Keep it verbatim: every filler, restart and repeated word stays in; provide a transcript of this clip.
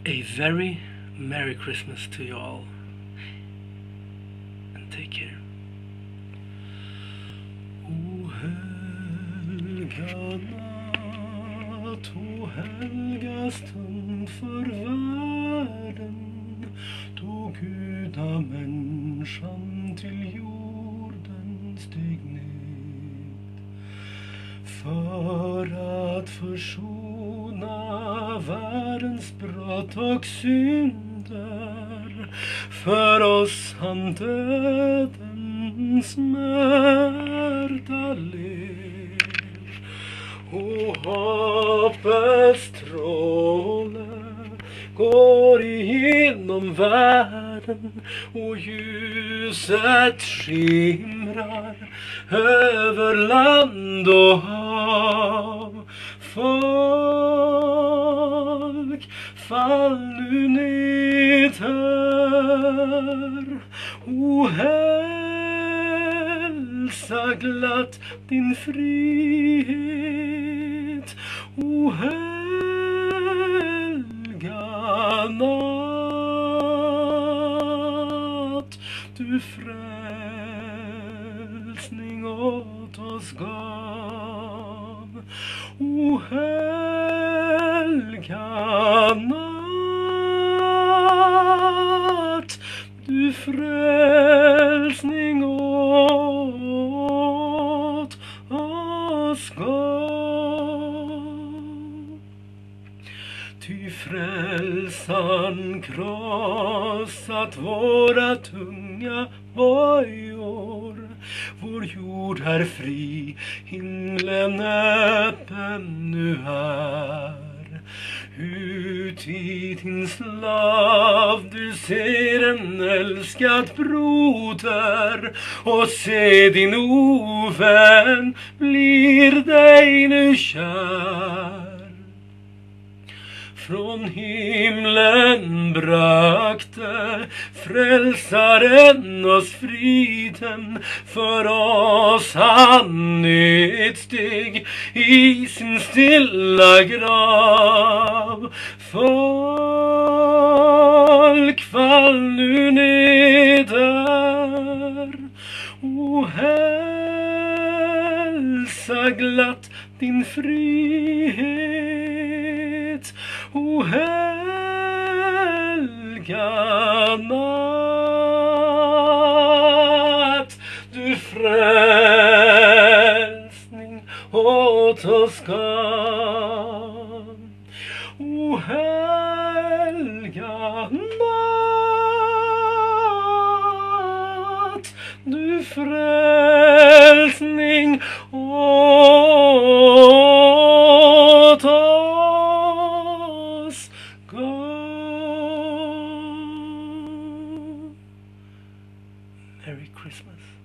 A very Merry Christmas to you all, and take care. O helga natt, o helga stund för världen, då gudamänniskan till jorden steg ned för att försona världens brott och synder. För oss han dödens smärta led, och hoppets stråle går igenom världen, och ljuset skimrar över land och hav. Folk, fall nu neder, o hälsa glatt din frihet, o helga natt, du frälsning åt oss gav. O helga natt, du frälsning åt oss gav. Ty frälsaren krossat våra tunga bojor, vår jord är fri, himlen öppen nu är. Ut i din slav du ser en älskad broder, och se din ovän blir dig nu kär. Från himlen brakte frälsaren oss friden, för oss han nedsteg i sin stilla grav. Folk, fall nu neder, o hälsa glatt din frihet, o helga natt, du frälsning åt oss gav. O helga natt, du frälsning åt oss gav. Merry Christmas.